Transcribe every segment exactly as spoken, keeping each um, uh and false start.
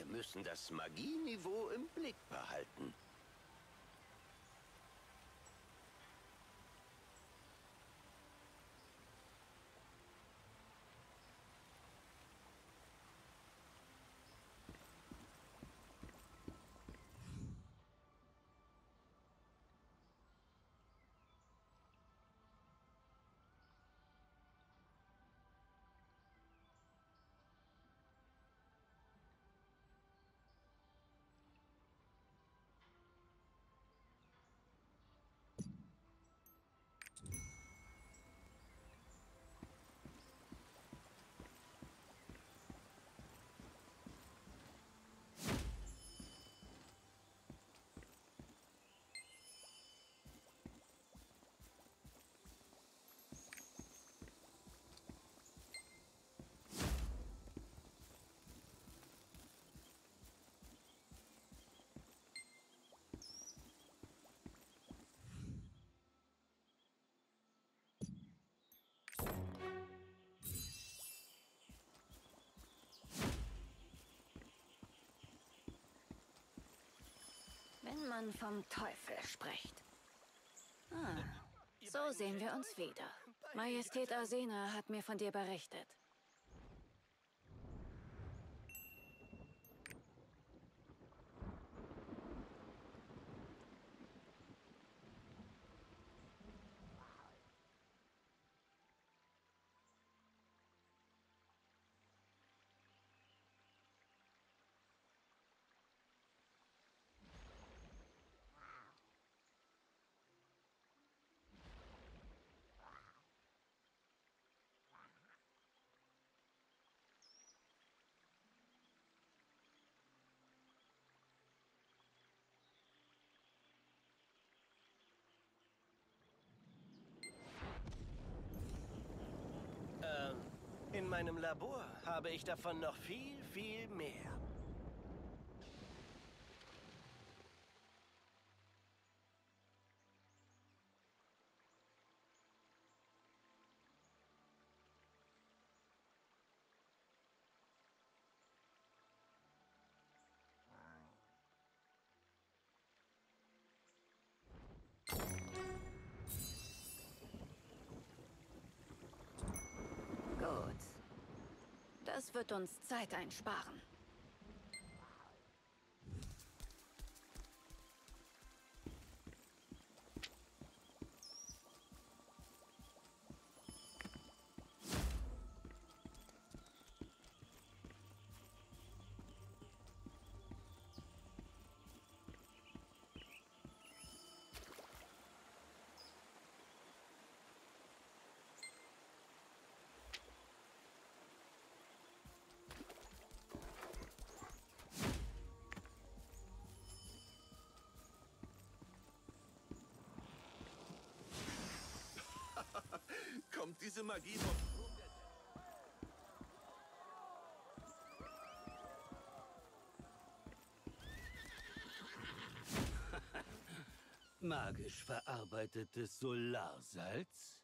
müssen das Magieniveau im Blick behalten. Wenn man vom Teufel spricht. Ah, so sehen wir uns wieder. Majestät Arsena hat mir von dir berichtet. Ähm, in meinem Labor habe ich davon noch viel, viel mehr. Gut. Das wird uns Zeit einsparen. Kommt diese Magie vom Thron der... Magisch verarbeitetes Solarsalz?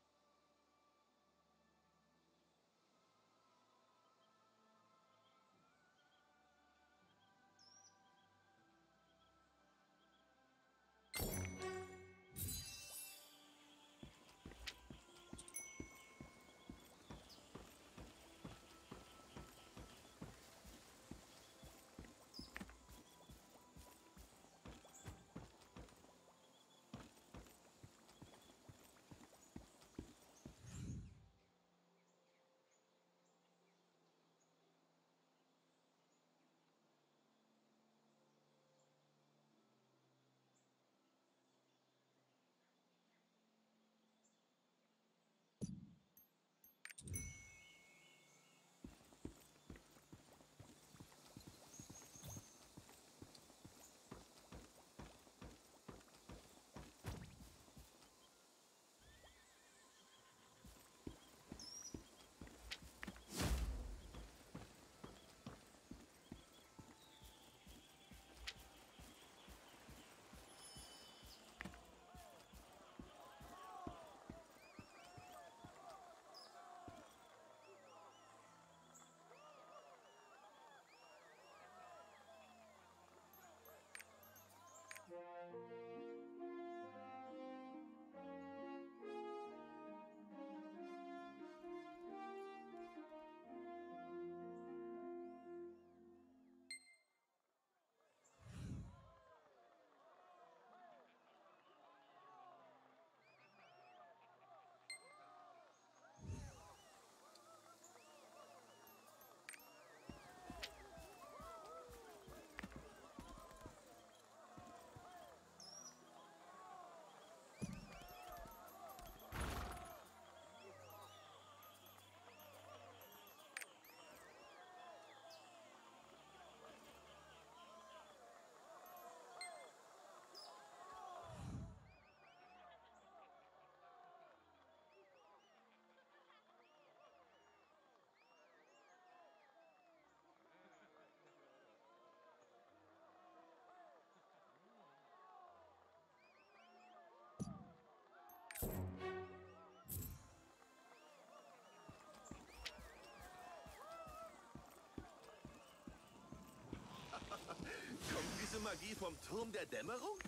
Magie vom Turm der Dämmerung?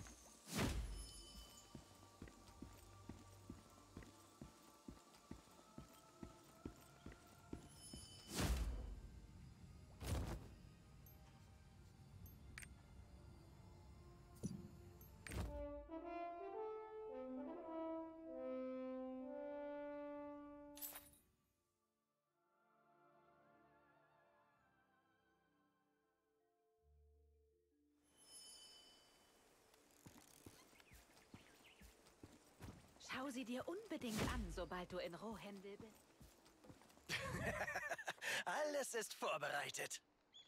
Schau sie dir unbedingt an, sobald du in Rohhändel bist. Alles ist vorbereitet.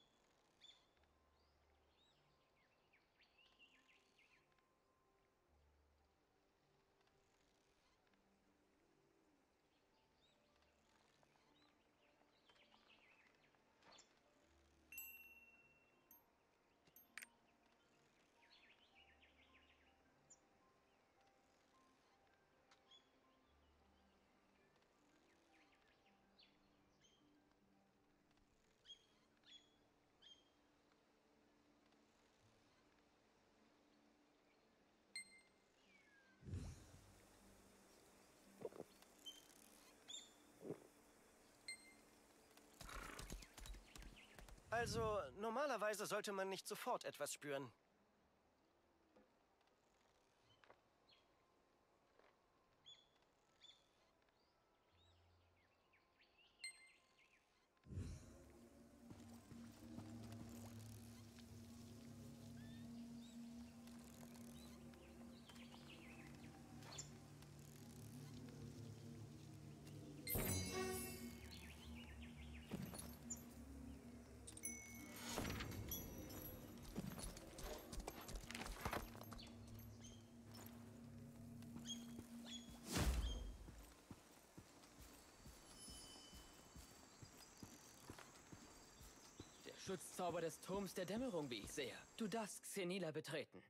Also, normalerweise sollte man nicht sofort etwas spüren. Schutzzauber des Turms der Dämmerung, wie ich sehe. Du darfst Xenila betreten.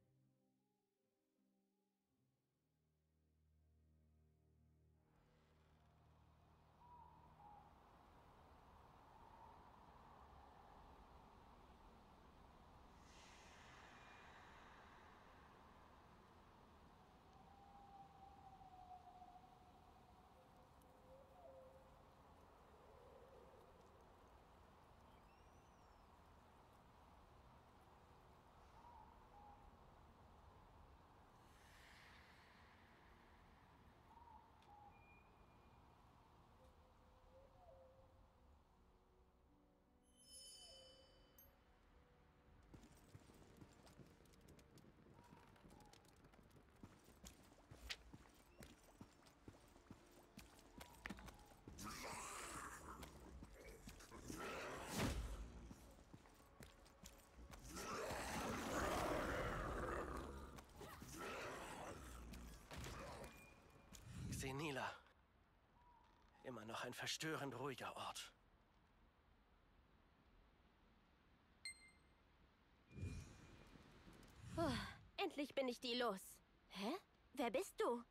Xenila. Immer noch ein verstörend ruhiger Ort. Puh, endlich bin ich die los. Hä? Wer bist du?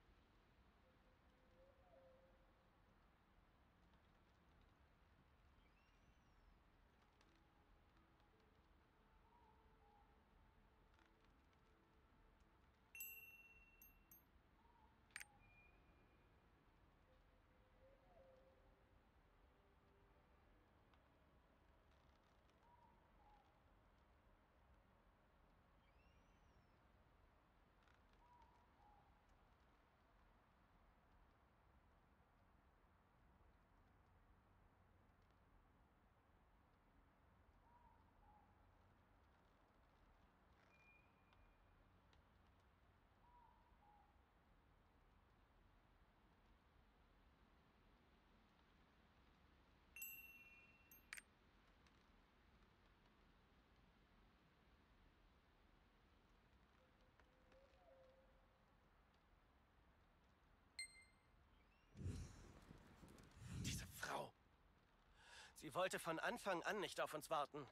Diese Frau. Sie wollte von Anfang an nicht auf uns warten.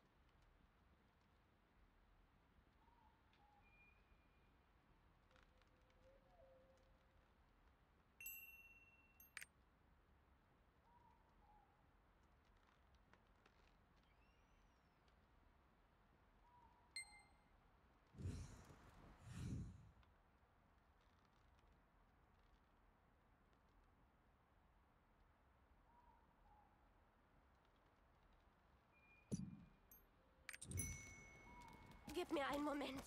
Gib mir einen Moment.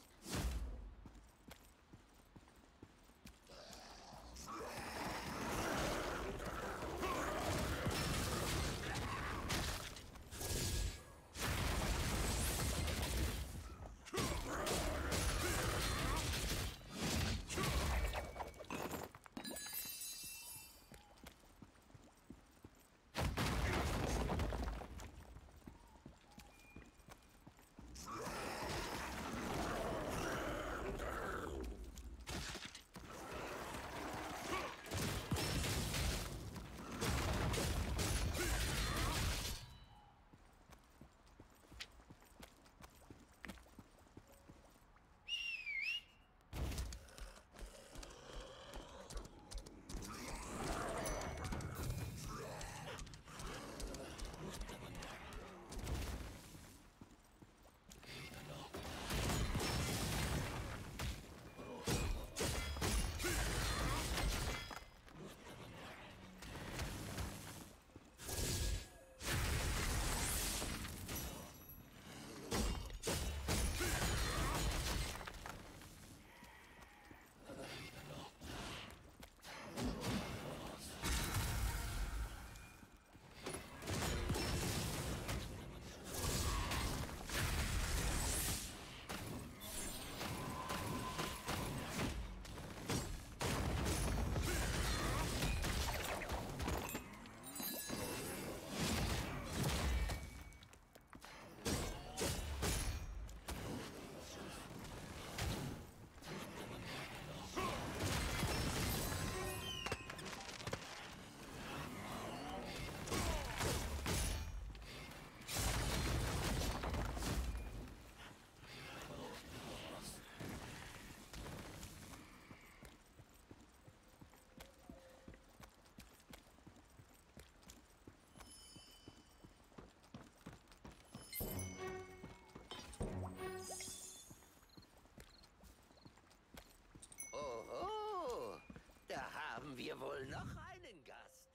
Oho, da haben wir wohl noch einen Gast.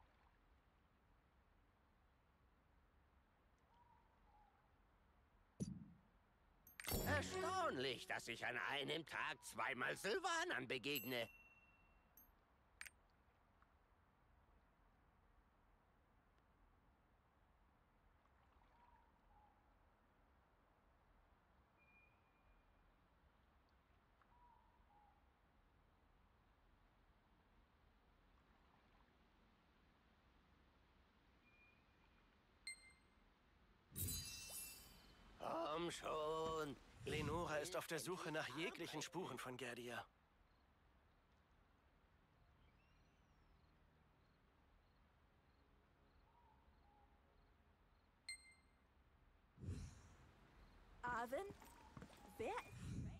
Erstaunlich, dass ich an einem Tag zweimal Silvanern begegne. Komm schon. Lenora ist auf der Suche nach jeglichen Spuren von Gerdia. Arwen? Wer ist...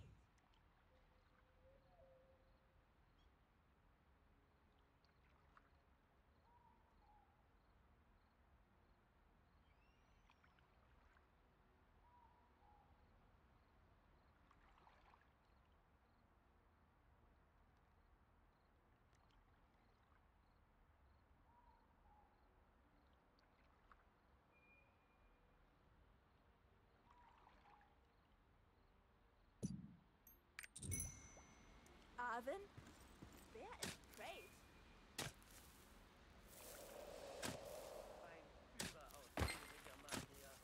Arwen? Wer ist Kraid? Ein überaus schwieriger Magier.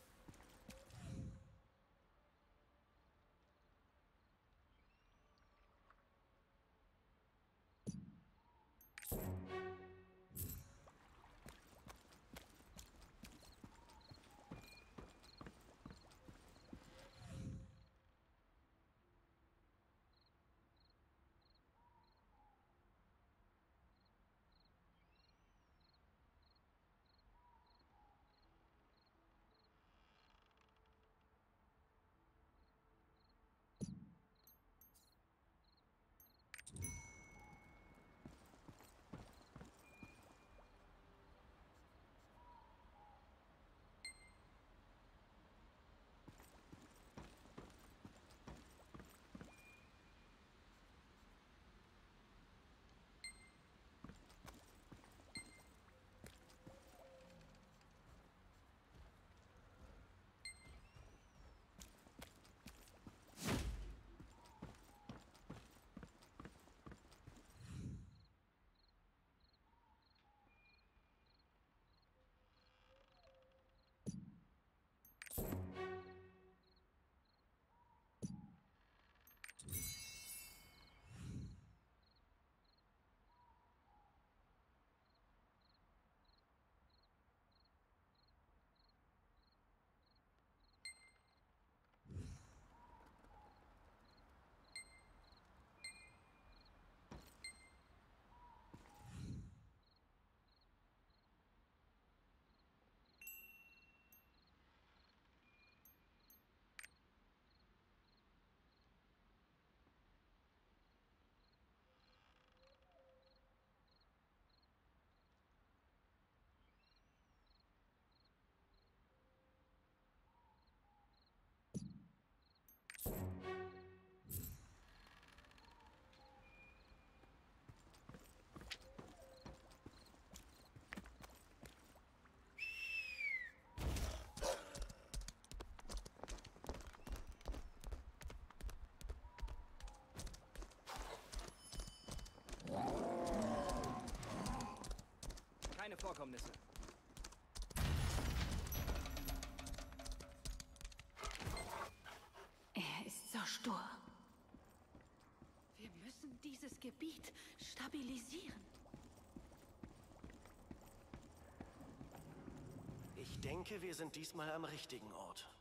Vorkommnisse. Er ist so stur. Wir müssen dieses Gebiet stabilisieren. Ich denke, wir sind diesmal am richtigen Ort.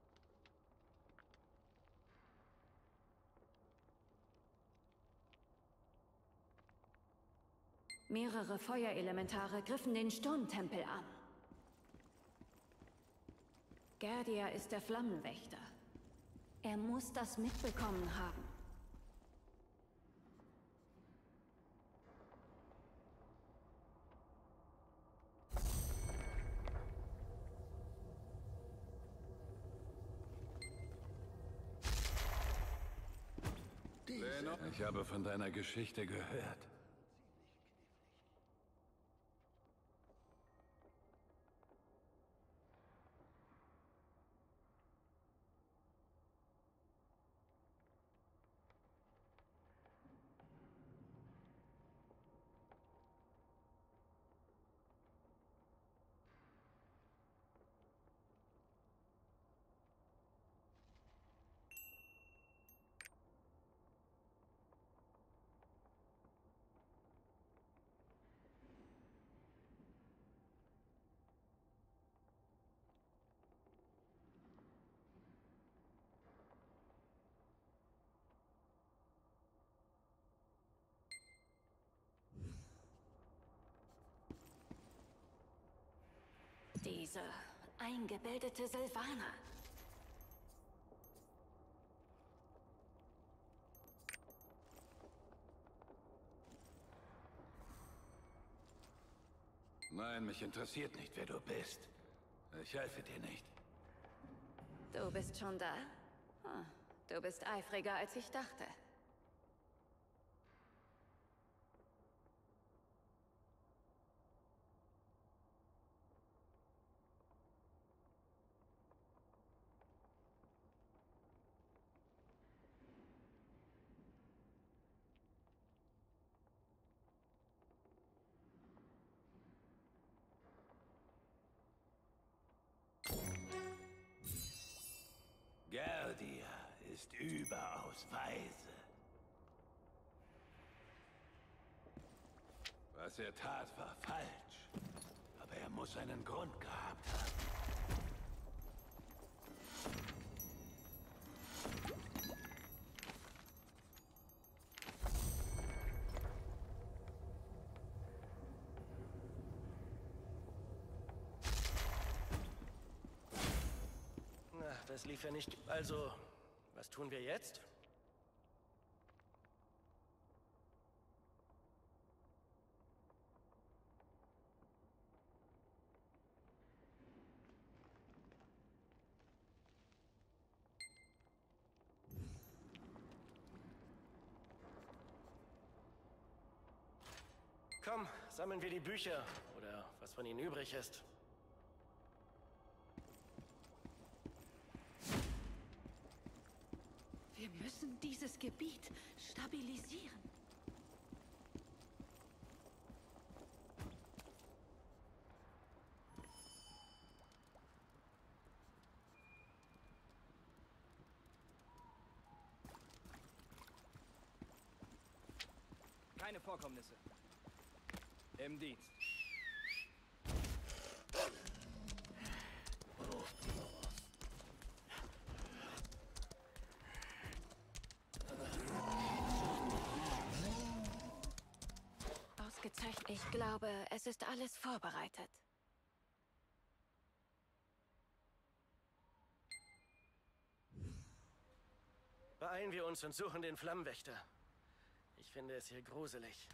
Mehrere Feuerelementare griffen den Sturmtempel an. Gerdia ist der Flammenwächter. Er muss das mitbekommen haben. Ich habe von deiner Geschichte gehört. Diese eingebildete Silvaner. Nein, mich interessiert nicht, wer du bist. Ich helfe dir nicht. Du bist schon da? Hm. Du bist eifriger, als ich dachte. Gerdia ist überaus weise. Was er tat, war falsch. Aber er muss einen Grund gehabt haben. Na, das lief ja nicht... Also, was tun wir jetzt? Komm, sammeln wir die Bücher. Oder was von ihnen übrig ist. Wir müssen dieses Gebiet stabilisieren. Keine Vorkommnisse. Im Dienst. Ausgezeichnet. Ich glaube, es ist alles vorbereitet. Beeilen wir uns und suchen den Flammenwächter. Ich finde es hier gruselig.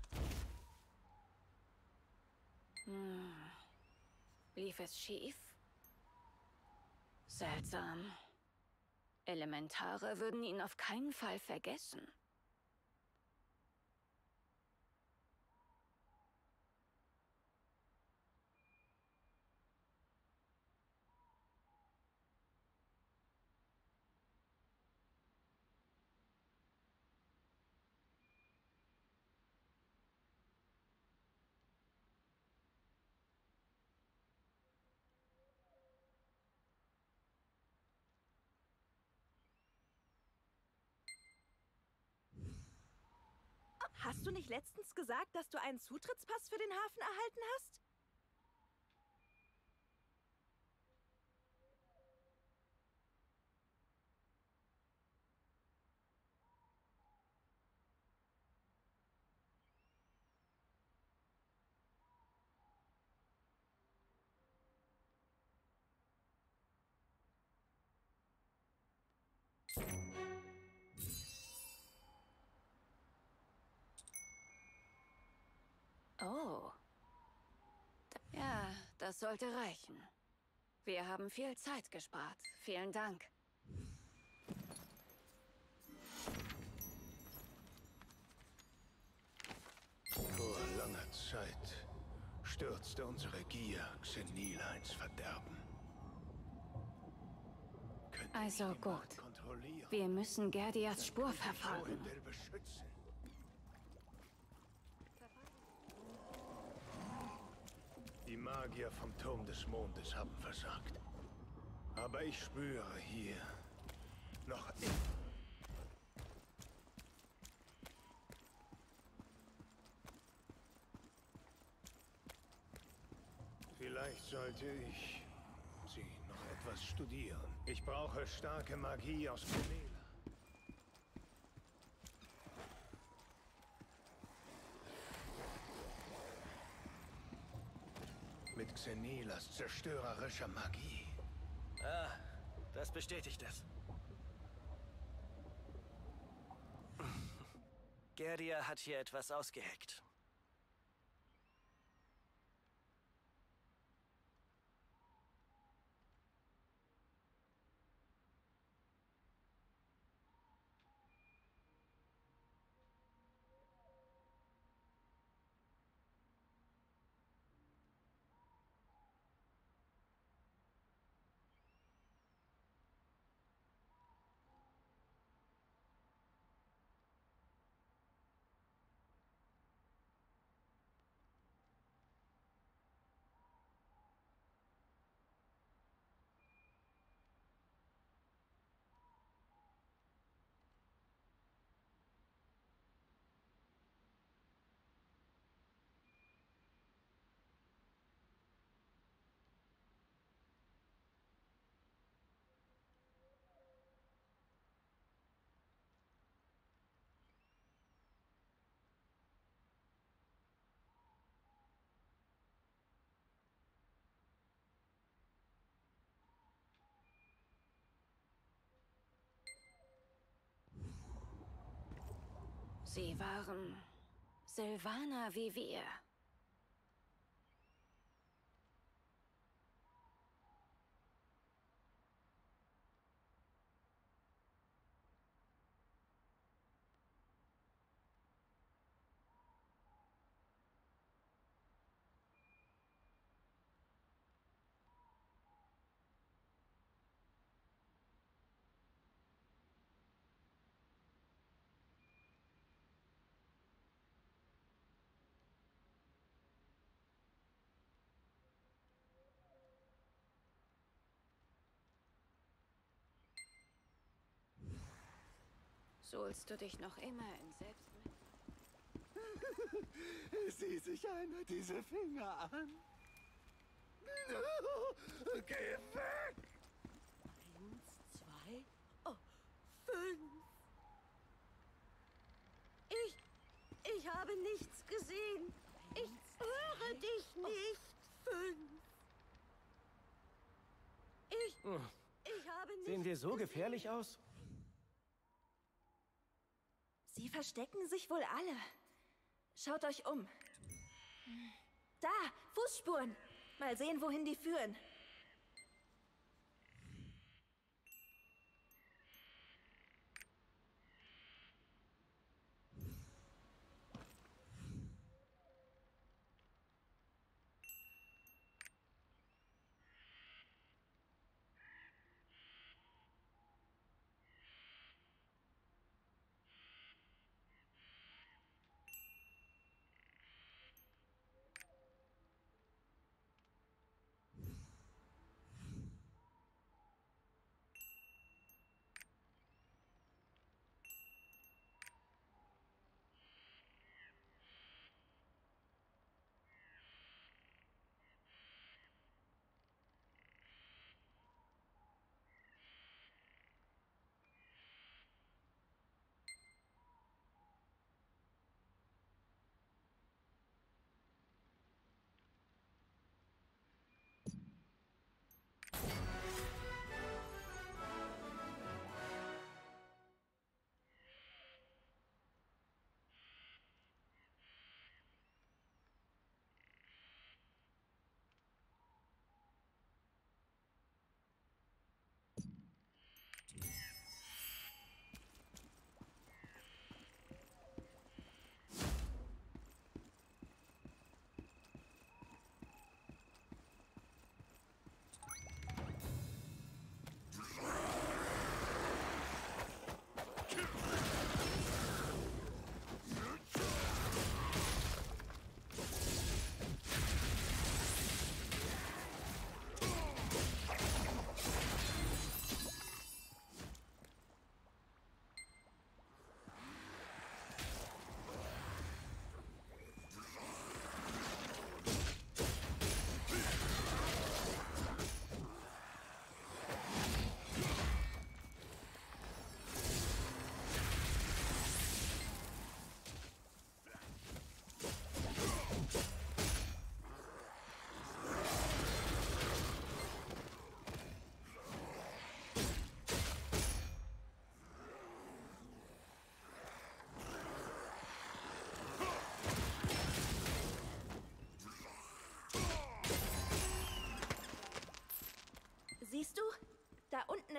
Hm. Lief es schief? Seltsam. Elementare würden ihn auf keinen Fall vergessen. Hast du nicht letztens gesagt, dass du einen Zutrittspass für den Hafen erhalten hast? Oh. Ja, das sollte reichen. Wir haben viel Zeit gespart. Vielen Dank. Vor langer Zeit stürzte unsere Gier Xenila ins Verderben. Könnte Also mich die Macht gut. kontrollieren? Wir müssen Gerdias Spur verfolgen. Rohendel beschützen. Die Magier vom Turm des Mondes haben versagt. Aber ich spüre hier noch immer. Vielleicht sollte ich sie noch etwas studieren. Ich brauche starke Magie aus Xenila. Mit Xenilas zerstörerischer Magie. Ah, das bestätigt es. Gerdia hat hier etwas ausgeheckt. Sie waren Silvaner wie wir. Suhlst du dich noch immer in Selbstmitleid? Sieh sich einer diese Finger an. Geh weg! Eins, zwei, oh, fünf. Ich, ich habe nichts gesehen. Ich höre dich nicht. Fünf. Ich, ich habe nichts Sehen wir so gesehen. gefährlich aus? Sie verstecken sich wohl alle. Schaut euch um. Da, Fußspuren. Mal sehen, wohin die führen.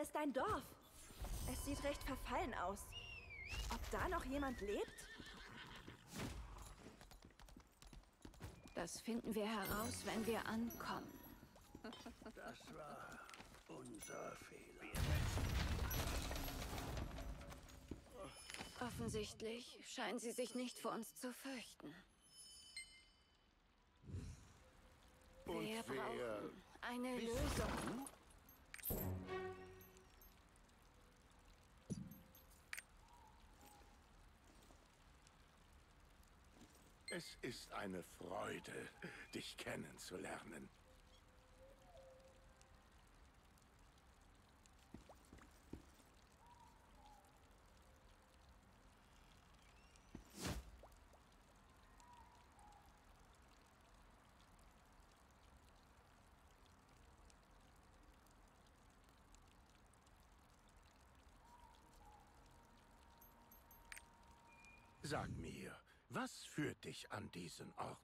ist ein Dorf. Es sieht recht verfallen aus. Ob da noch jemand lebt? Das finden wir heraus, wenn wir ankommen. Das war unser Fehler. Offensichtlich scheinen sie sich nicht vor uns zu fürchten. Und Wir wer brauchen eine Lösung. Es ist eine Freude, dich kennenzulernen. Sag mir, was führt dich an diesen Ort?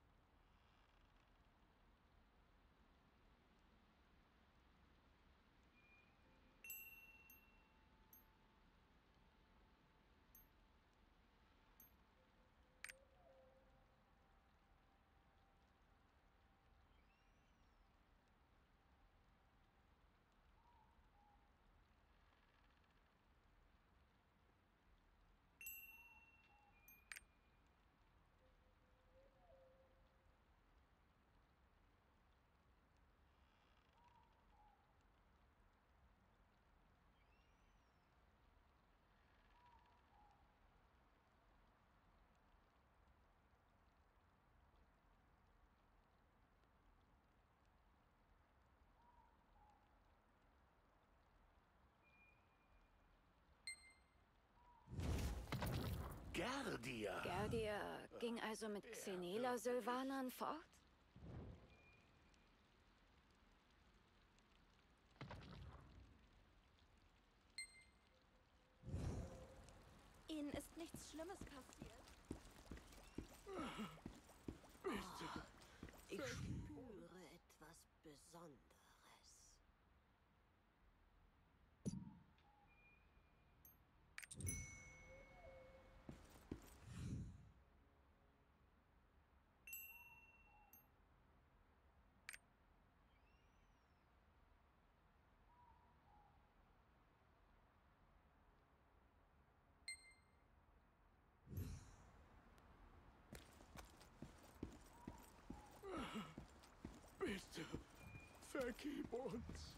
Gerdia. Gerdia ging also mit Xenela-Sylvanern fort? Ihnen ist nichts Schlimmes passiert. Ich spüre etwas Besonderes. Bitte, vergib uns.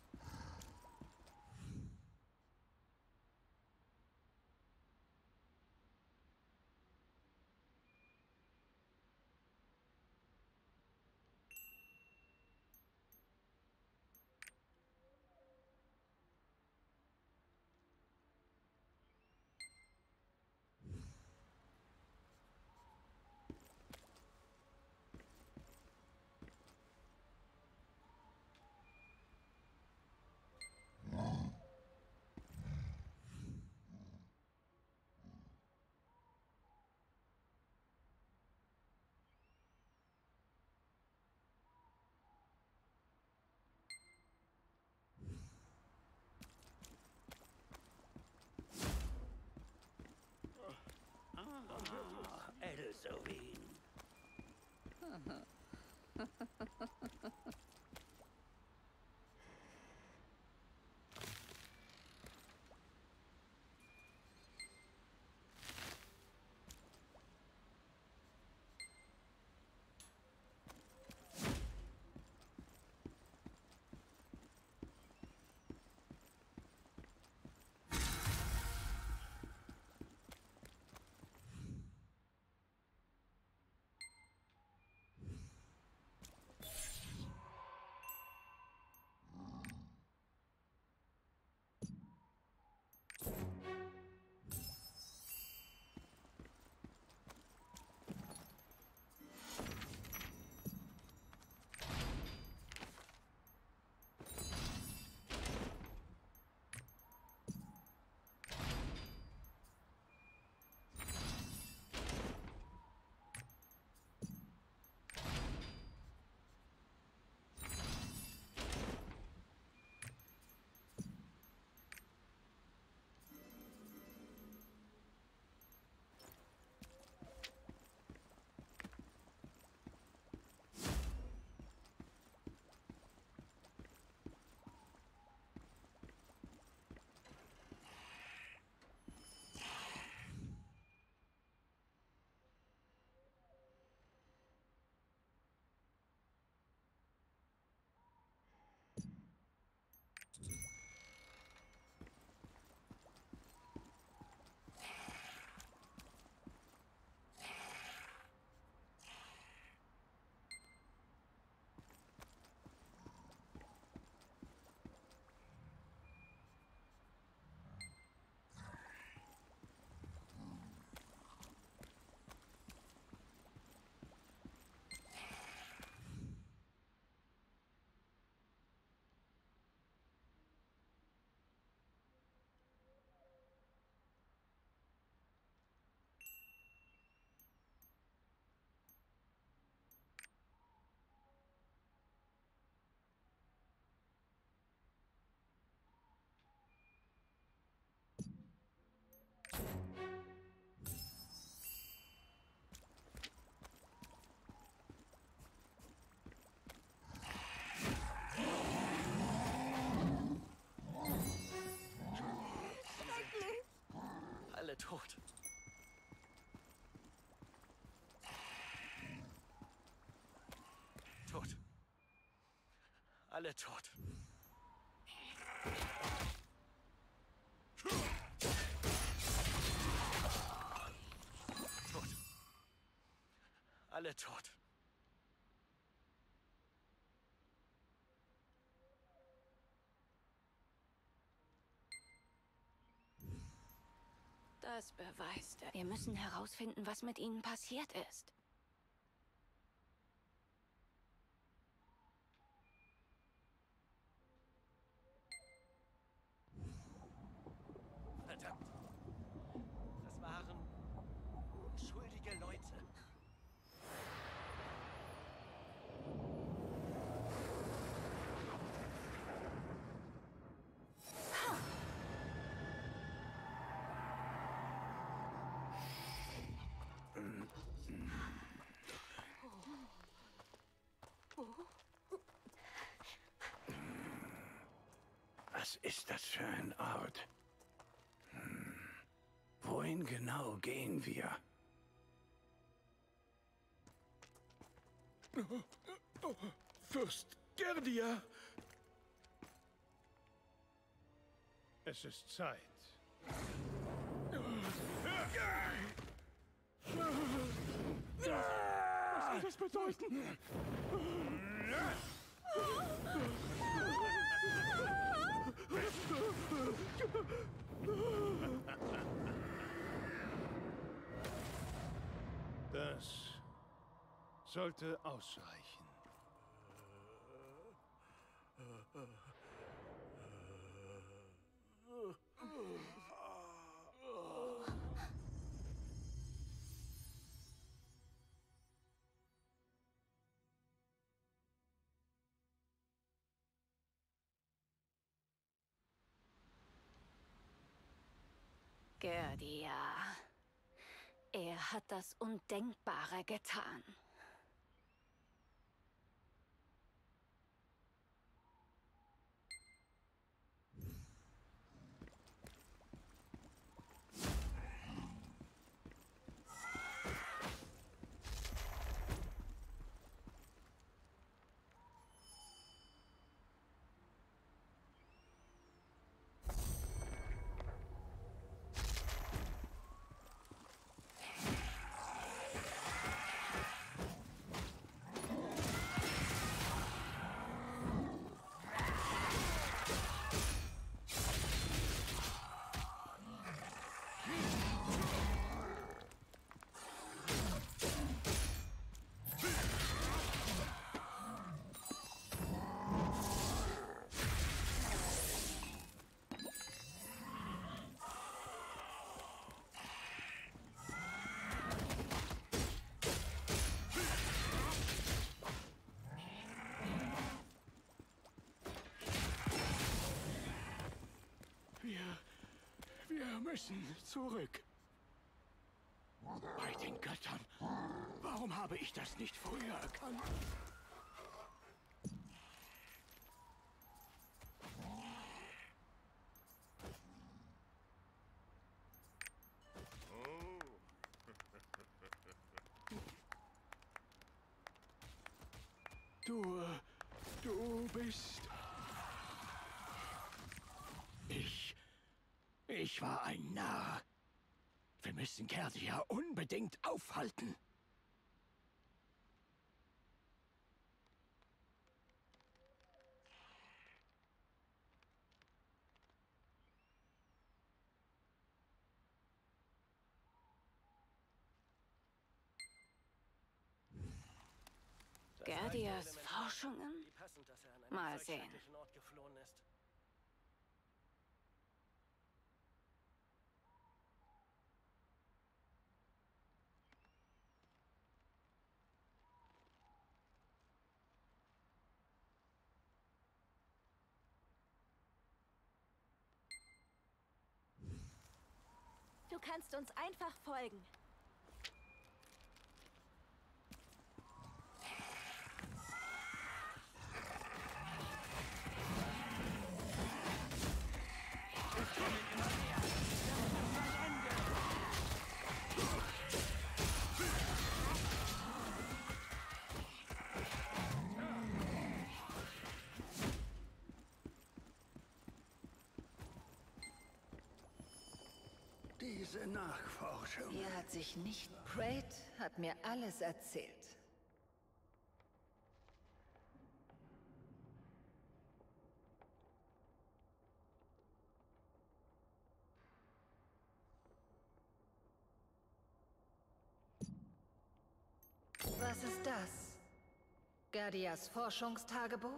tot. Alle tot. Tot. Alle tot. Das beweist er. Wir müssen herausfinden, was mit ihnen passiert ist. Verdammt. Das waren unschuldige Leute. Was ist das für ein Ort? Hm. Wohin genau gehen wir? Oh, oh, Fürst Gerdia! Es ist Zeit. Was soll das bedeuten? Das sollte ausreichen. Gerdia. Er hat das Undenkbare getan. Wir... wir müssen zurück. Bei den Göttern. Warum habe ich das nicht früher erkannt? Du... du bist... Ich... ich war ein Narr. Wir müssen Gerdia unbedingt aufhalten. Gerdias Forschungen? Mal sehen. Du kannst uns einfach folgen. Nachforschung. Hier hat sich nicht... Praet hat mir alles erzählt. Was ist das? Gardias Forschungstagebuch?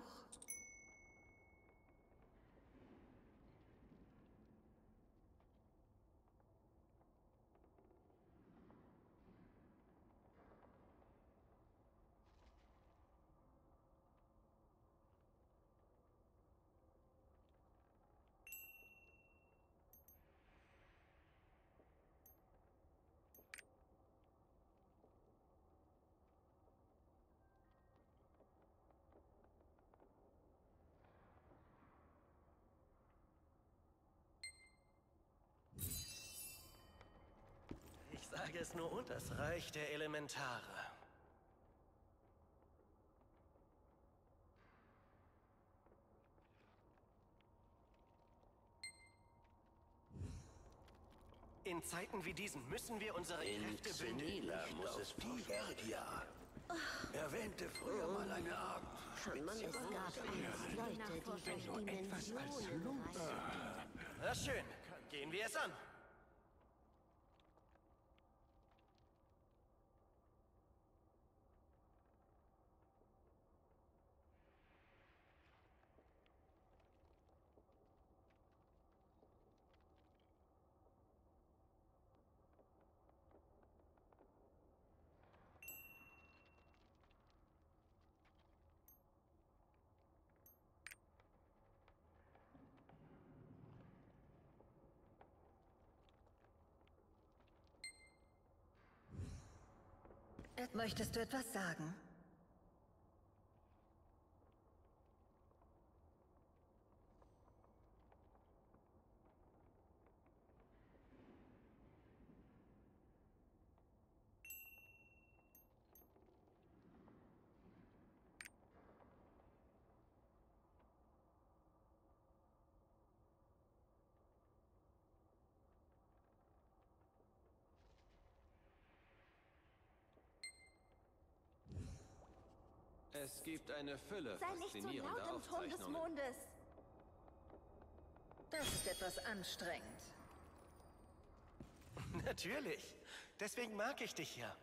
Ich sage es nur und das Reich der Elementare. In Zeiten wie diesen müssen wir unsere In Kräfte bündeln. Xenila muss es Pigardia. Erwähnte früher mal eine Art. Man, es gab einst Leute, die durch Dimensionen reisten. Na schön, gehen wir es an. Ed, möchtest du etwas sagen? Es gibt eine Fülle Sei nicht so faszinierender laut im Turm des Aufzeichnungen. Mondes. Das ist etwas anstrengend. Natürlich. Deswegen mag ich dich ja.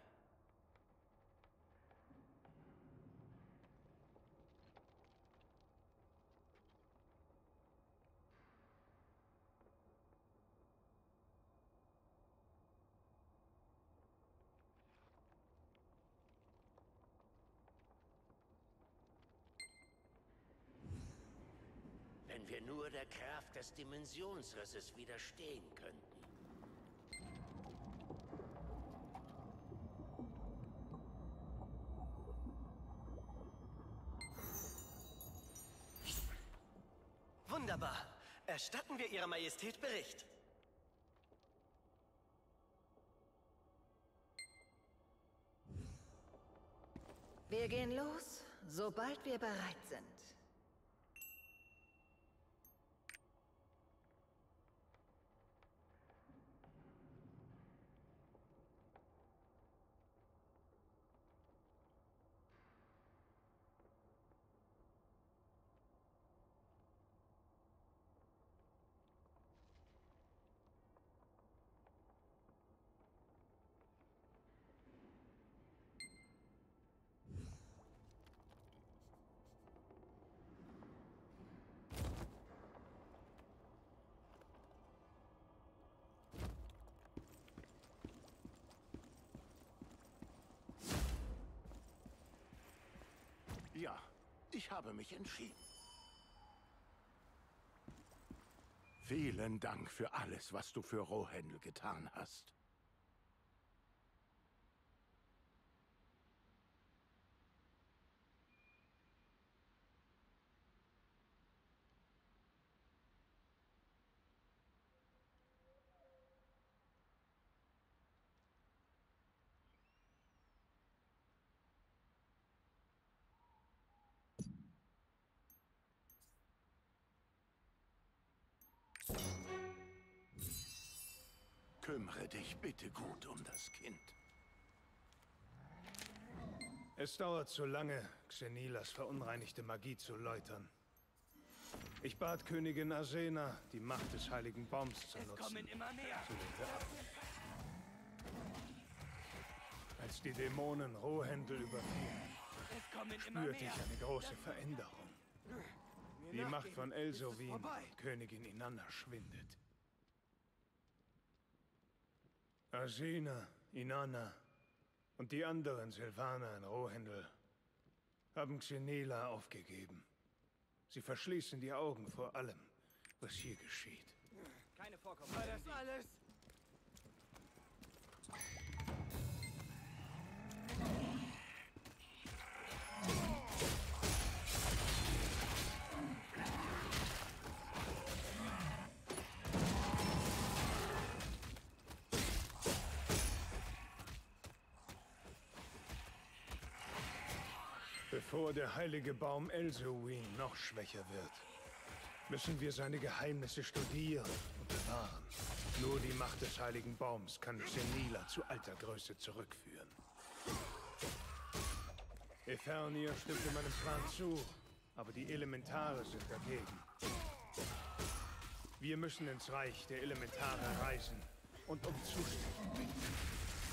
Wenn wir nur der Kraft des Dimensionsrisses widerstehen könnten. Wunderbar. Erstatten wir Ihrer Majestät Bericht. Wir gehen los, sobald wir bereit sind. Ja, ich habe mich entschieden. Vielen Dank für alles, was du für Rohendel getan hast. Kümmere dich bitte gut um das Kind. Es dauert zu lange, Xenilas verunreinigte Magie zu läutern. Ich bat Königin Arsena, die Macht des heiligen Baums zu nutzen. Es kommen immer mehr. Zu den Beamten. Als die Dämonen Rohendel überfielen, Es kommen immer spürte mehr. ich eine große Veränderung. Die Macht von Elsovin, Königin Inanna, schwindet. Arsena, Inanna und die anderen Silvaner in Rohendel haben Xenila aufgegeben. Sie verschließen die Augen vor allem, was hier geschieht. Keine Vorkommnisse. War das alles? Bevor der heilige Baum Elsowin noch schwächer wird, müssen wir seine Geheimnisse studieren und bewahren. Nur die Macht des heiligen Baums kann Xenila zu alter Größe zurückführen. Ephernir stimmte meinem Plan zu, aber die Elementare sind dagegen. Wir müssen ins Reich der Elementare reisen und um Zustimmung bitten.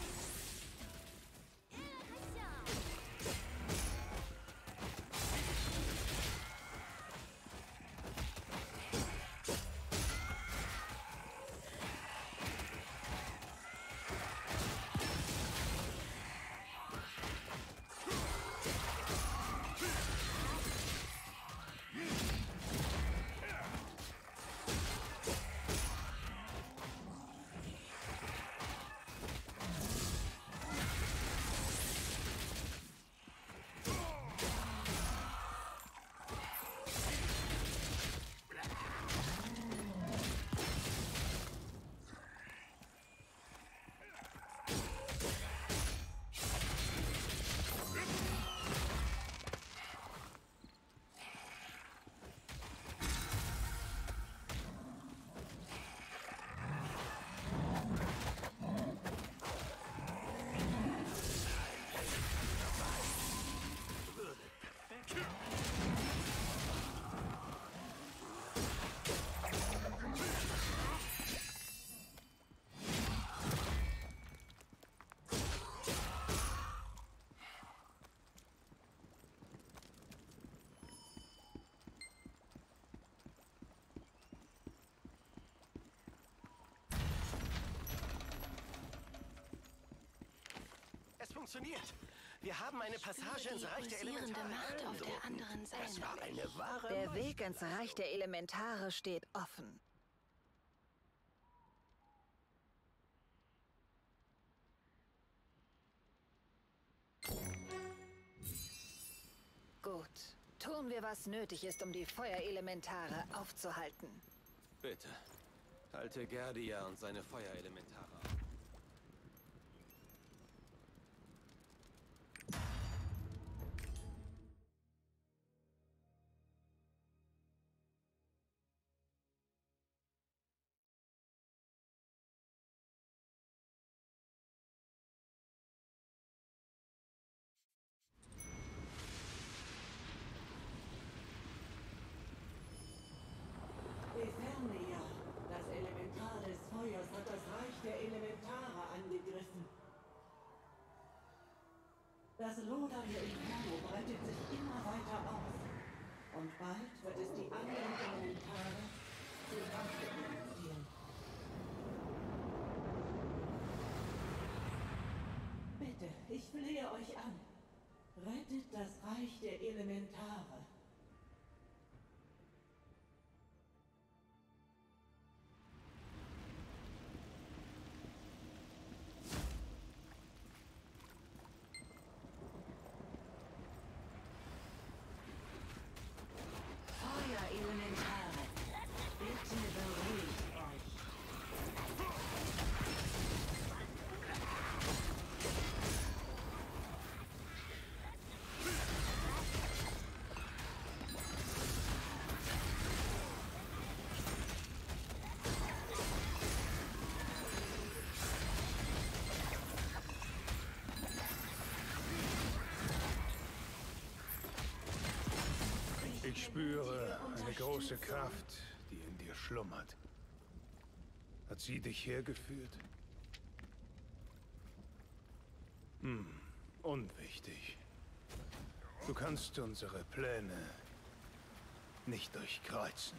Es funktioniert. Wir haben eine Passage ins Reich der Elementare. Macht auf der anderen Seite. Das war eine wahre Der Weg ins Reich der Elementare steht offen. Gut. Tun wir, was nötig ist, um die Feuerelementare aufzuhalten. Bitte. Halte Gerdia und seine Feuerelementare auf. Ephernir, das Elementar des Feuers, hat das Reich der Elementare angegriffen. Das lodernde Inferno breitet sich immer weiter aus. Und bald wird es die anderen Elementare zu Rache bringen. Bitte, ich flehe euch an. Rettet das Reich der Elementare. Feuerelementare, bitte beruhigt euch. spüre eine große Kraft, die in dir schlummert. Hat sie dich hergeführt? Hm, unwichtig. Du kannst unsere Pläne nicht durchkreuzen.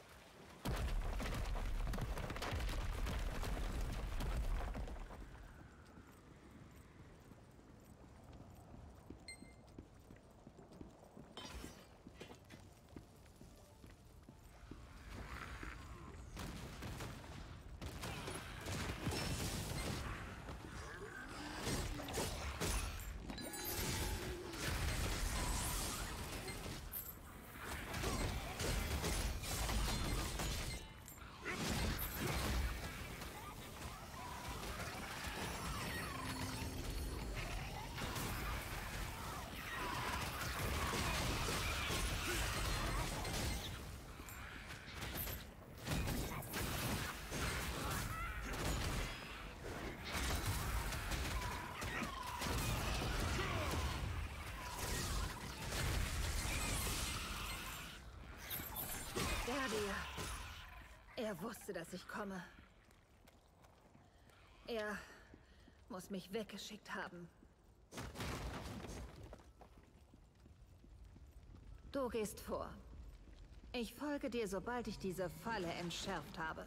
Gardia. Er wusste, dass ich komme. Er muss mich weggeschickt haben. Du gehst vor. Ich folge dir, sobald ich diese Falle entschärft habe.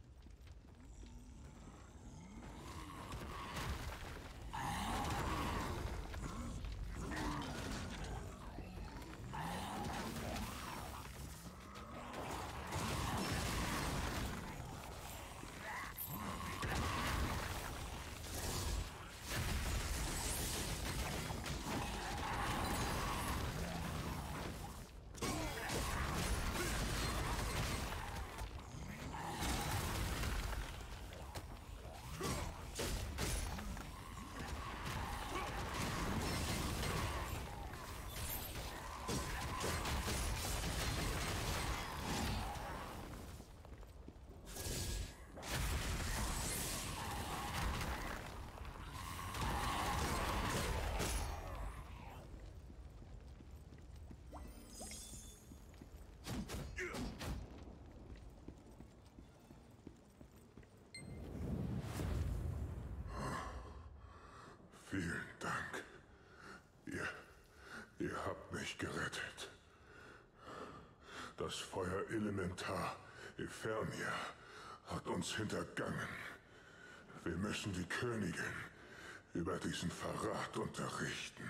Vielen Dank. Ihr, ihr habt mich gerettet. Das Feuerelementar Efernia hat uns hintergangen. Wir müssen die Königin über diesen Verrat unterrichten.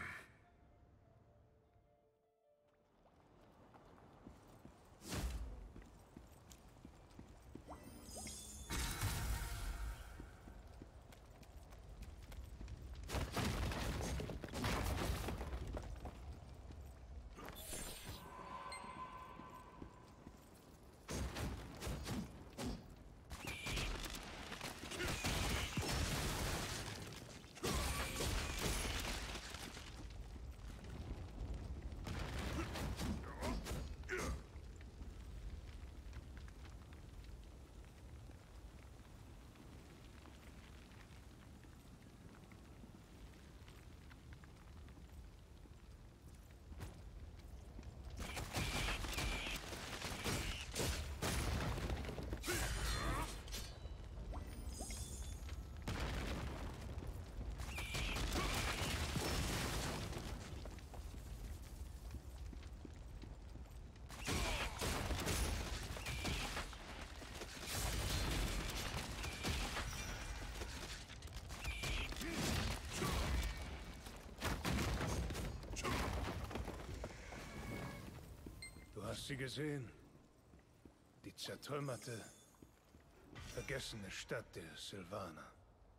Hast sie gesehen? Die zertrümmerte, vergessene Stadt der Sylvaner.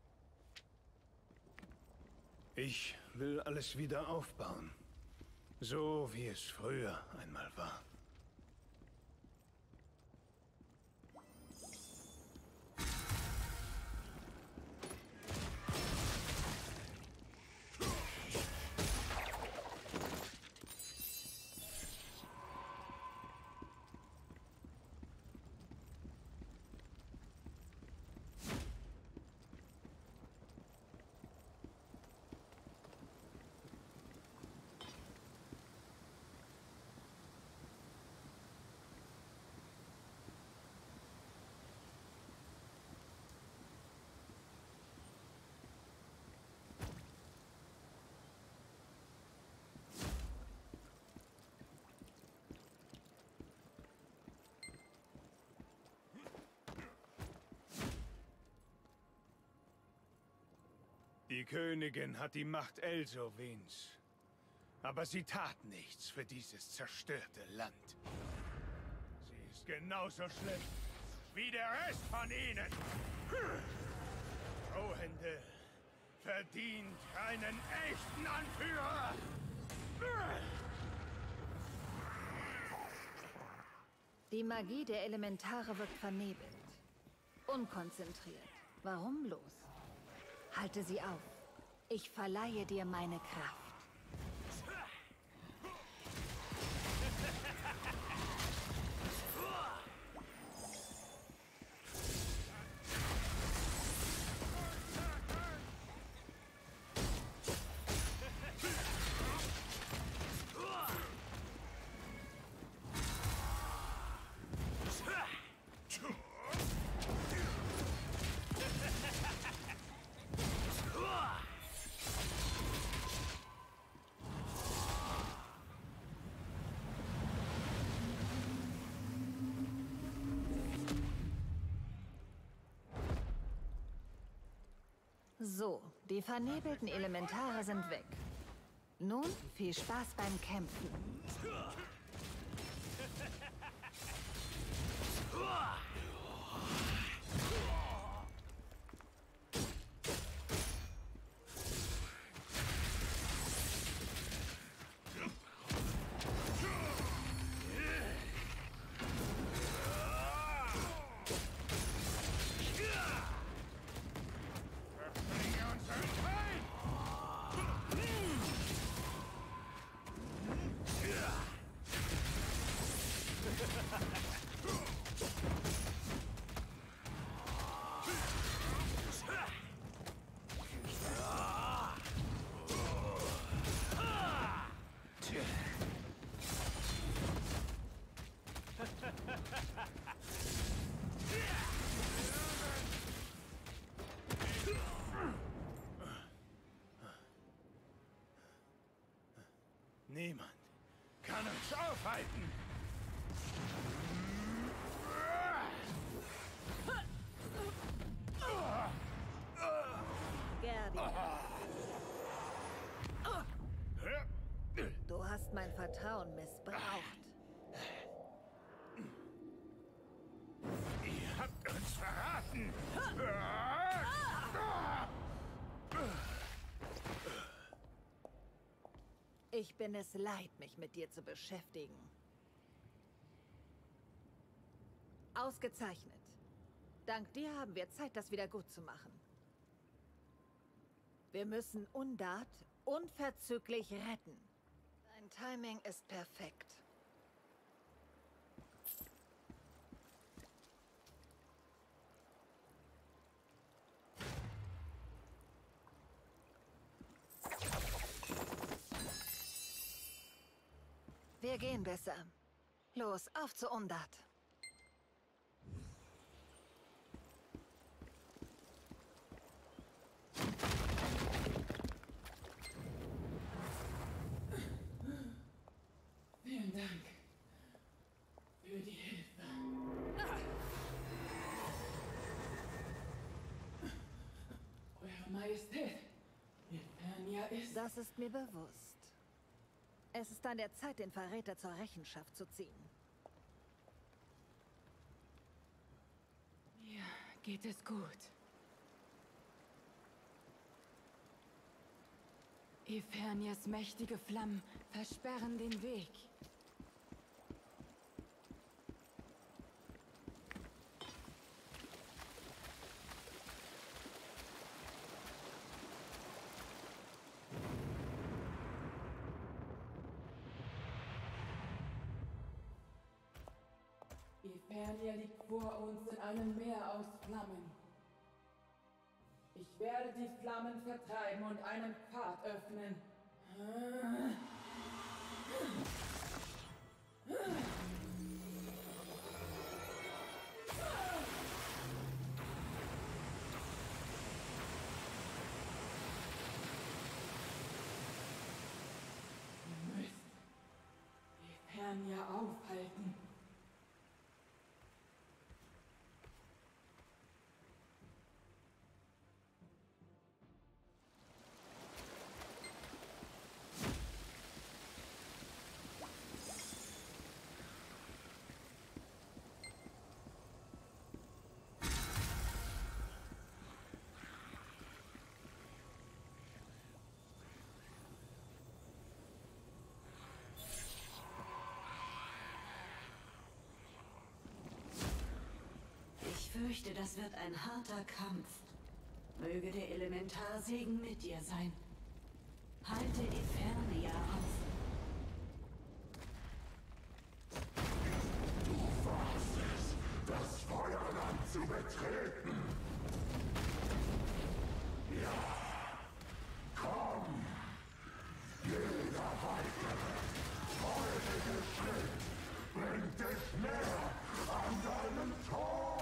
Ich will alles wieder aufbauen. So wie es früher einmal war. Die Königin hat die Macht Elsowins. Aber sie tat nichts für dieses zerstörte Land. Sie ist genauso schlimm wie der Rest von ihnen. Rohende verdient einen echten Anführer. Die Magie der Elementare wirkt vernebelt. Unkonzentriert. Warum bloß? Halte sie auf. Ich verleihe dir meine Kraft. So, die vernebelten Elementare sind weg. Nun viel Spaß beim Kämpfen. Niemand kann uns aufhalten. Gerdia. Du hast mein Vertrauen missbraucht. Ihr habt uns verraten. Ich bin es leid, mich mit dir zu beschäftigen. Ausgezeichnet. Dank dir haben wir Zeit, das wieder gut zu machen. Wir müssen Undat unverzüglich retten. Dein Timing ist perfekt. Wir gehen besser. Los, auf zu Undat. Vielen Dank für die Hilfe. Eure Majestät, Eternia ist... Das ist mir bewusst. Es ist an der Zeit, den Verräter zur Rechenschaft zu ziehen. Mir geht es gut. Efernias mächtige Flammen versperren den Weg. Efernia liegt vor uns in einem Meer aus Flammen. Ich werde die Flammen vertreiben und einen Pfad öffnen. Ihr müsst Efernia aufhalten. fürchte, das wird ein harter Kampf. Möge der Elementarsegen mit dir sein. Halte Efernia auf. Du warst es, das Feuerland zu betreten. Ja, komm. Jeder weitere feurige Schritt bringt dich näher an deinem Tor.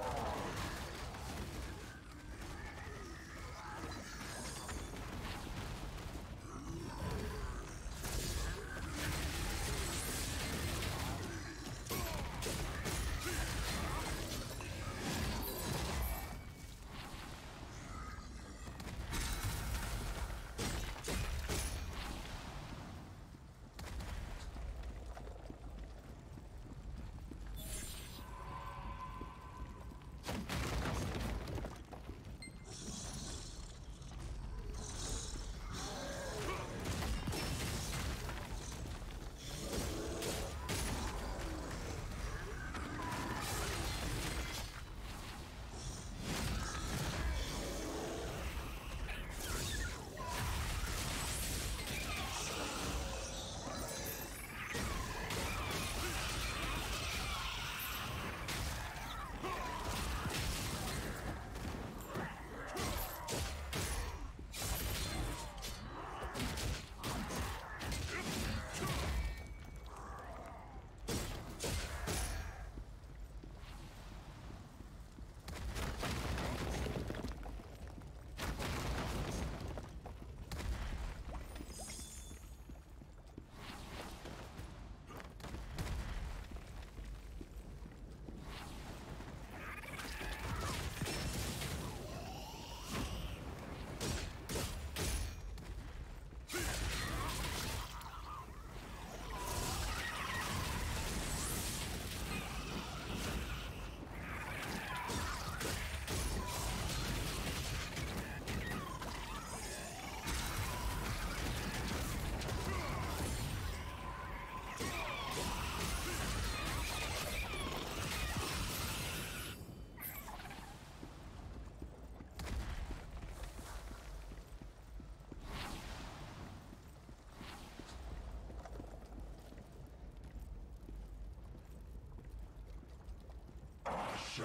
Asche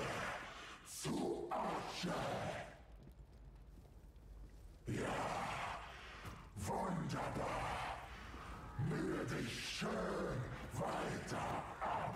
zu Asche. Ja, wunderbar. Mühe dich schön weiter ab.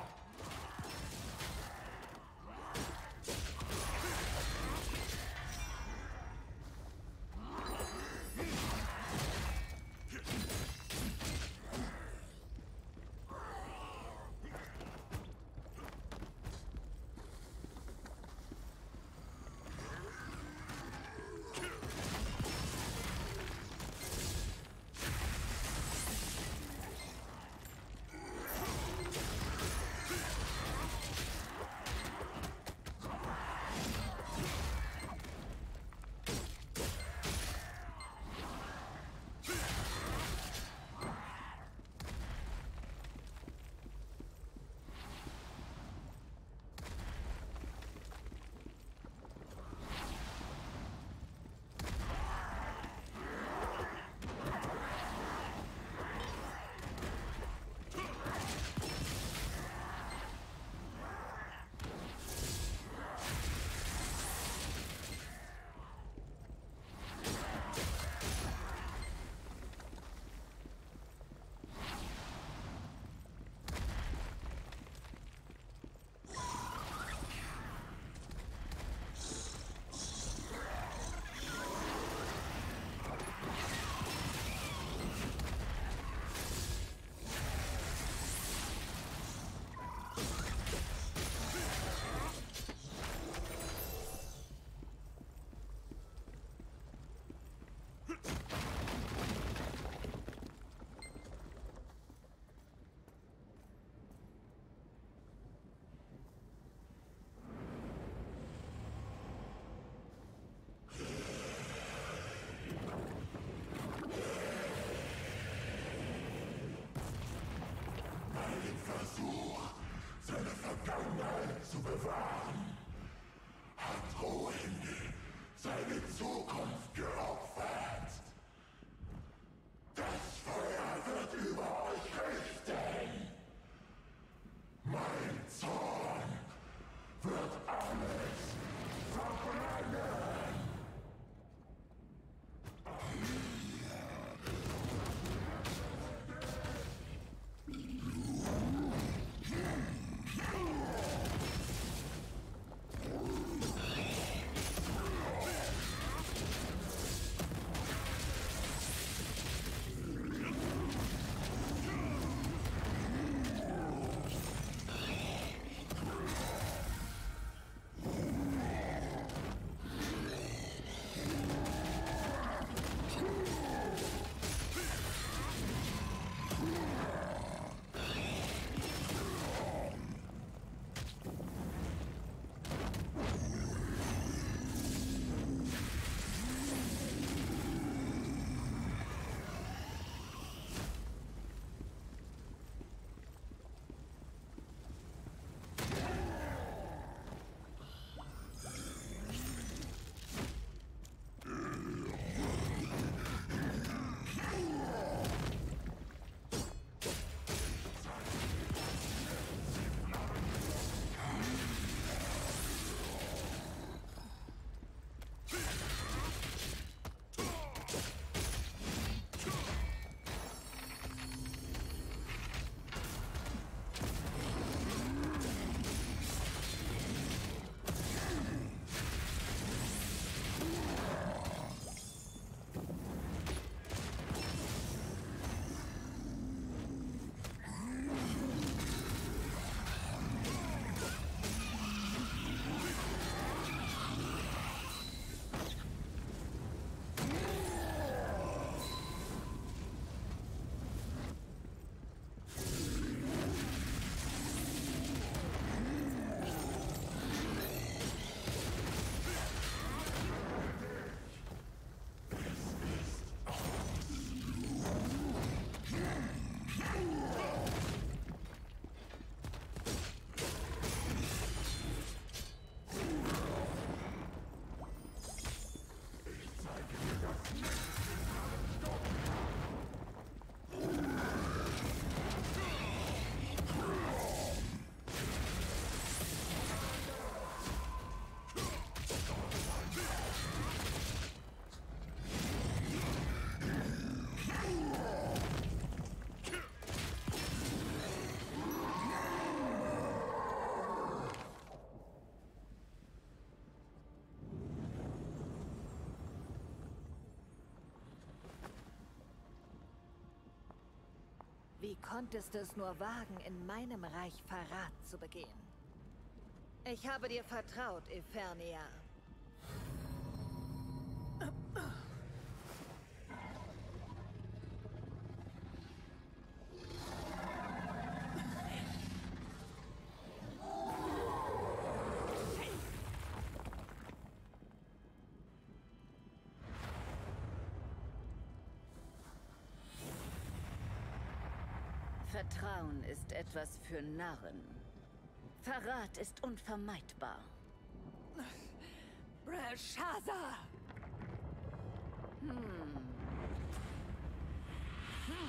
Versuch, seine Vergangenheit zu bewahren, hat Rohingya seine Zukunft geopfert. Das Feuer wird über euch richten. Mein Zorn wird alles verbrennen. Wie konntest du es nur wagen, in meinem Reich Verrat zu begehen? Ich habe dir vertraut, Efernia. Vertrauen ist etwas für Narren. Verrat ist unvermeidbar. Belshazzar! Hm. Hm.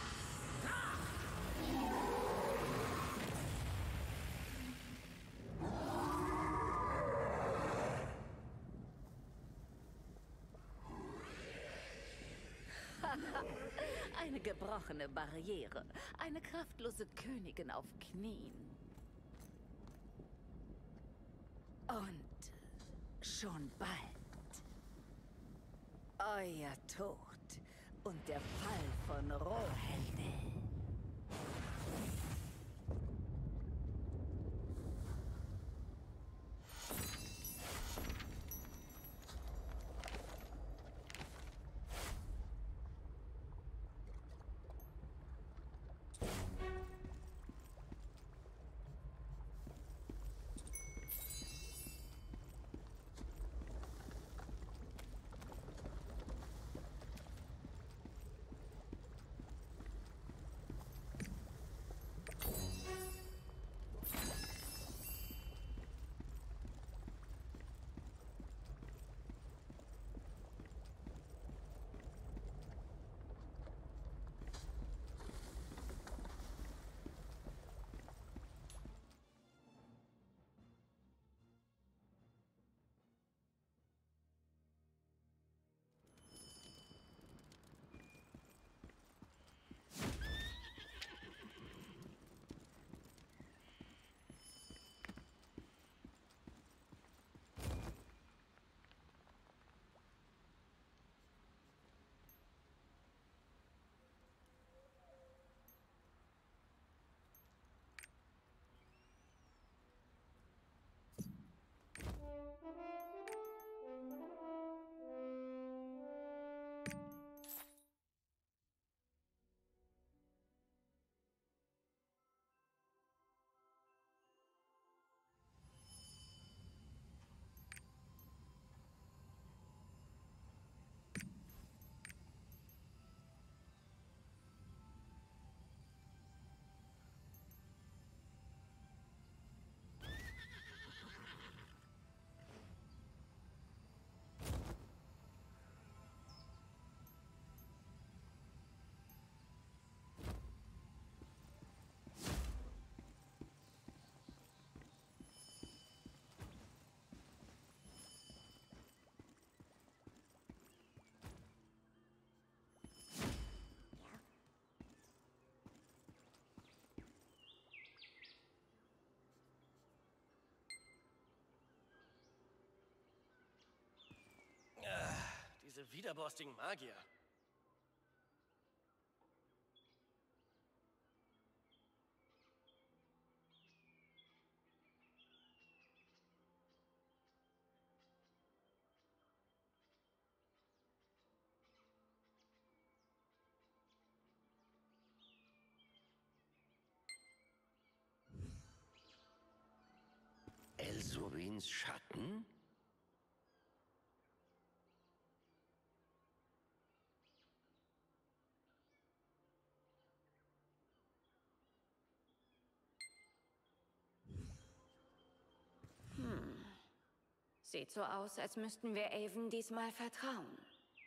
Eine gebrochene Barriere. Eine kraftlose Königin auf Knien. Und schon bald euer Tod und der Fall von Rohende. Diese widerborstigen Magier. Elsovins Schatten? Hm. Sieht so aus, als müssten wir Avon diesmal vertrauen.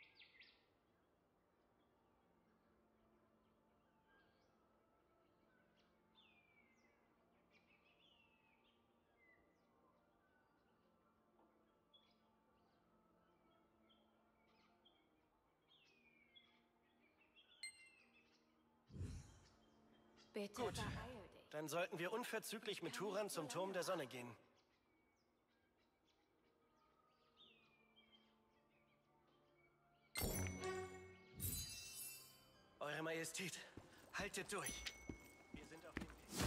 Bitte Gut, beeil dich. dann sollten wir unverzüglich mit Turan zum Turm der Sonne gehen. Eure Majestät, haltet durch. Wir sind auf dem Weg.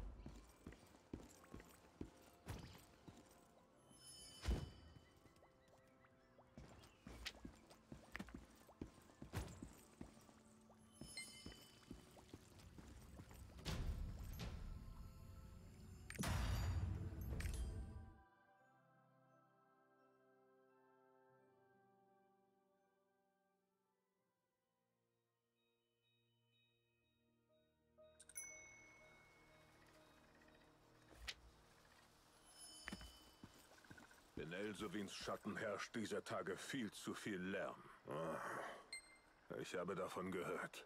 In Elsovins Schatten herrscht dieser Tage viel zu viel Lärm. Ich habe davon gehört.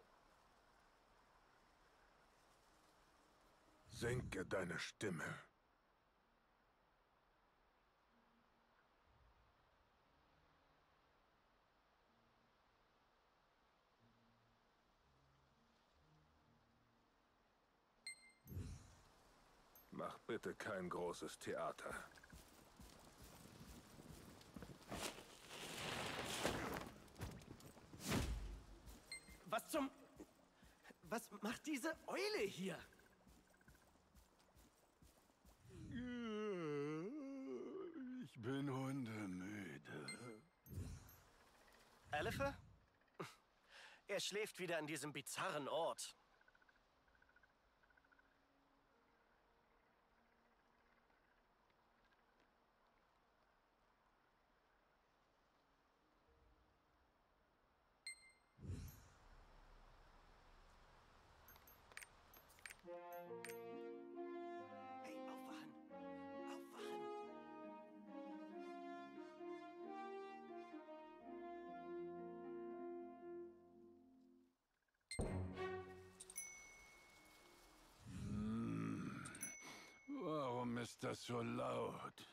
Senke deine Stimme. Mach bitte kein großes Theater. Was zum... Was macht diese Eule hier? Ich bin hundemüde. Alife? Er schläft wieder an diesem bizarren Ort. Hey, aufwachen! Aufwachen! Hm. Warum ist das so laut?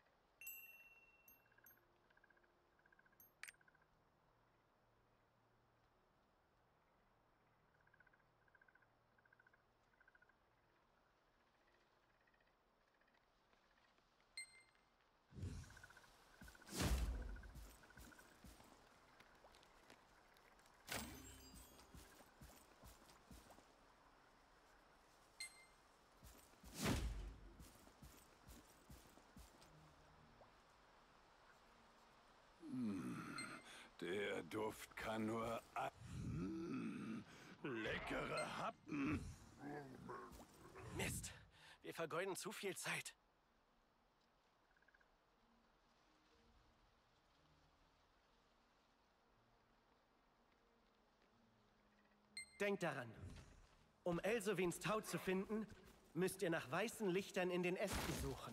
Der Duft kann nur... Mmh, leckere Happen. Mist! Wir vergeuden zu viel Zeit. Denkt daran. Um Elsovins Tau zu finden, müsst ihr nach weißen Lichtern in den Ästen suchen.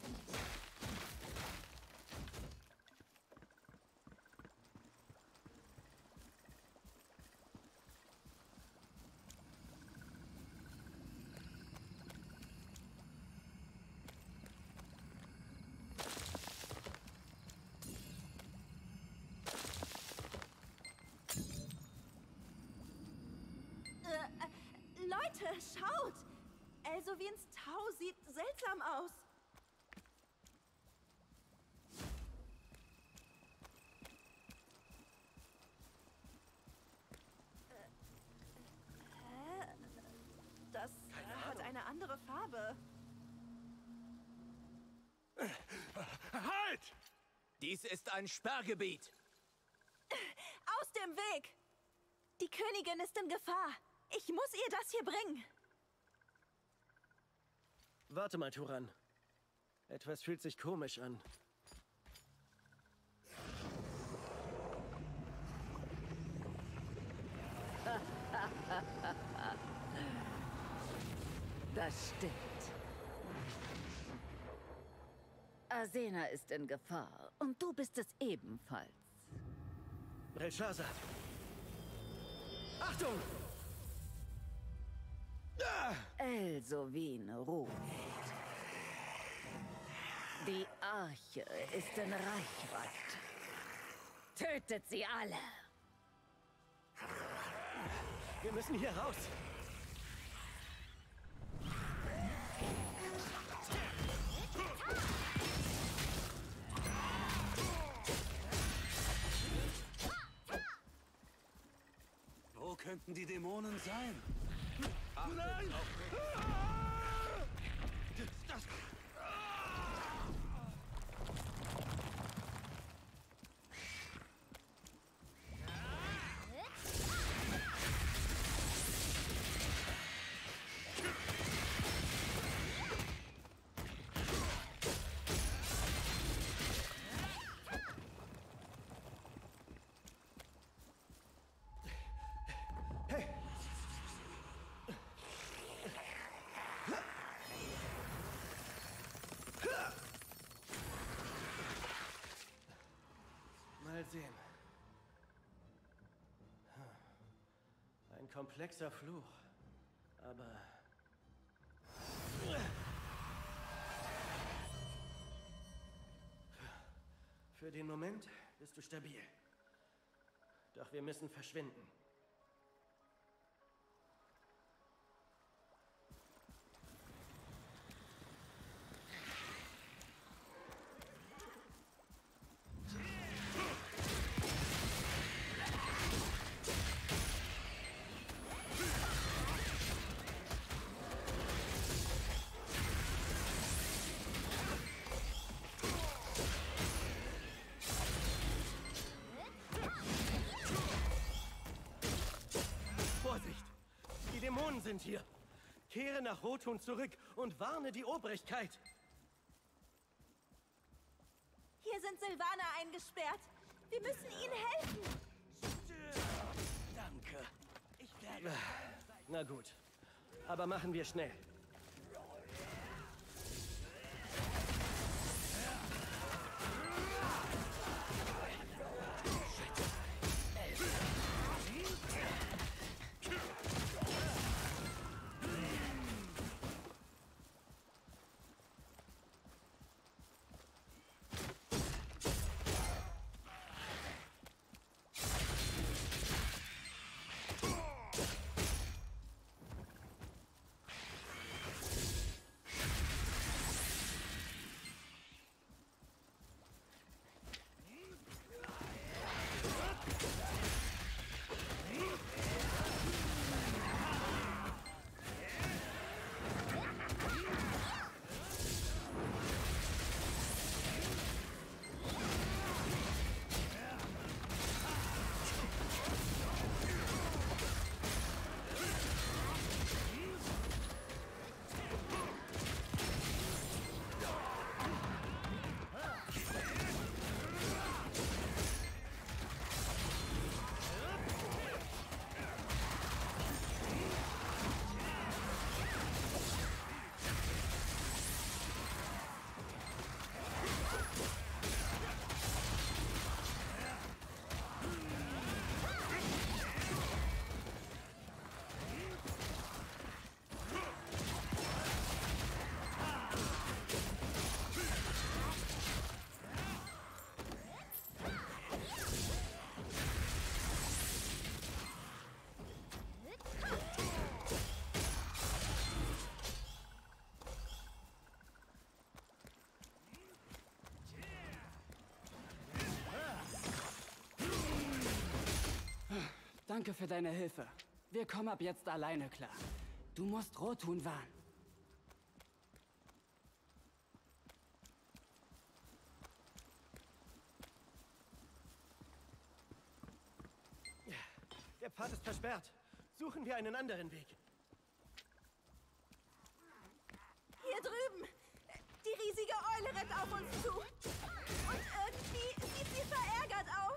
Leute, schaut! Elsovins Tau sieht seltsam aus. eure Farbe. Halt! Dies ist ein Sperrgebiet. Aus dem Weg! Die Königin ist in Gefahr. Ich muss ihr das hier bringen. Warte mal, Turan. Etwas fühlt sich komisch an. Das stimmt. Arsena ist in Gefahr und du bist es ebenfalls. Belshazzar! Achtung! Elsovin ruft. Die Arche ist in Reichweite. Tötet sie alle! Wir müssen hier raus! Wo könnten die Dämonen sein? Nein! Das... Mal sehen. Ein komplexer Fluch, aber... Für den Moment bist du stabil. Doch wir müssen verschwinden. Dämonen sind hier. Kehre nach Rotun zurück und warne die Obrigkeit. Hier sind Sylvaner eingesperrt. Wir müssen ihnen helfen. Danke. Ich werde... Na gut. Aber machen wir schnell. Danke für deine Hilfe. Wir kommen ab jetzt alleine klar. Du musst Rotun warnen. Pfad ist versperrt. Suchen wir einen anderen Weg. Hier drüben! Die riesige Eule rennt auf uns zu. Und irgendwie sieht sie verärgert aus.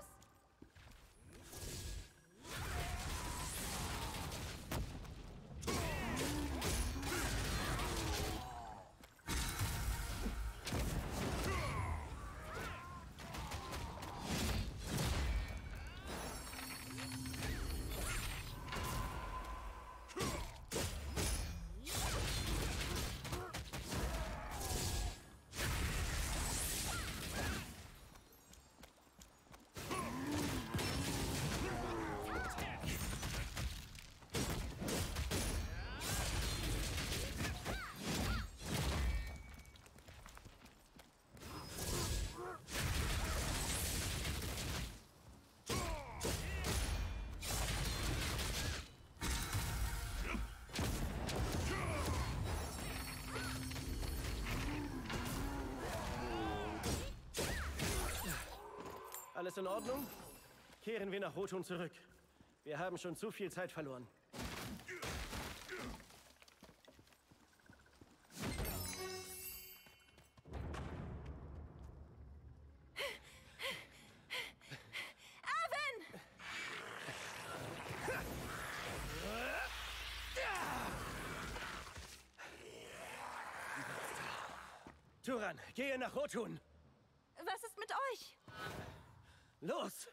Alles in Ordnung? Kehren wir nach Rotun zurück. Wir haben schon zu viel Zeit verloren. Turan, gehe nach Rotun! Was ist mit euch? Los!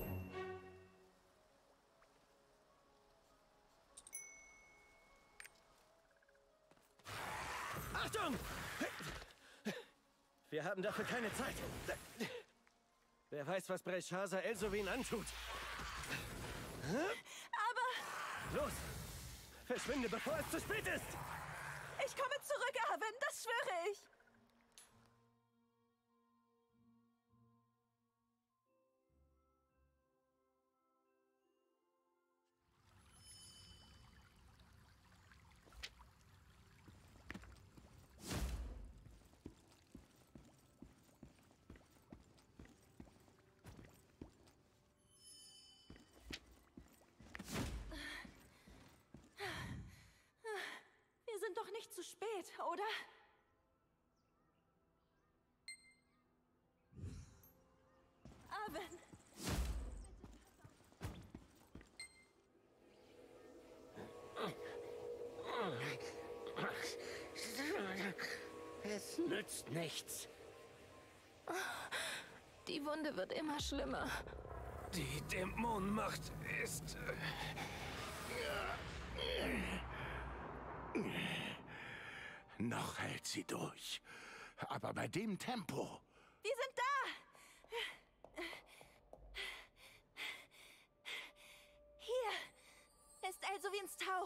Achtung! Wir haben dafür keine Zeit. Wer weiß, was Belshazzar Elsowin antut. Aber... Los! Verschwinde, bevor es zu spät ist! Ich komme zurück, Arwen, das schwöre ich! Wir sind doch nicht zu spät, oder? Arwen! Es nützt nichts. Die Wunde wird immer schlimmer. Die Dämonenmacht ist... Noch hält sie durch. Aber bei dem Tempo... Wir sind da! Hier ist Elsowins Tau.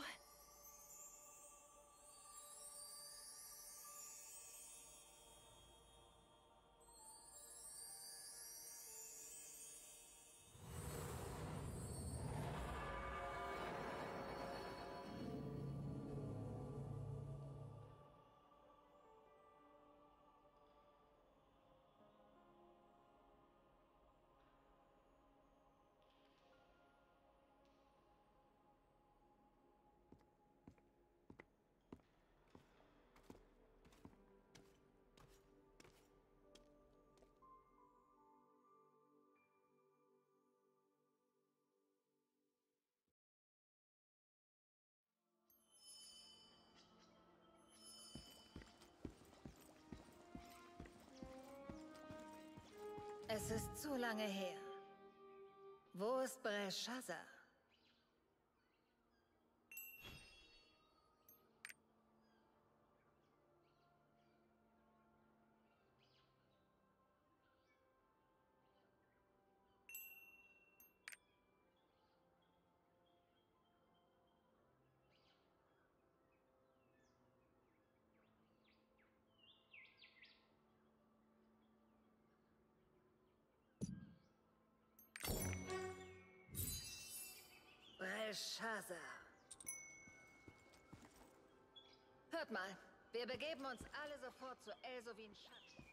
Es ist zu lange her. Wo ist Belshazzar? Belshazzar. Hört mal, wir begeben uns alle sofort zu Elsowins Schatten.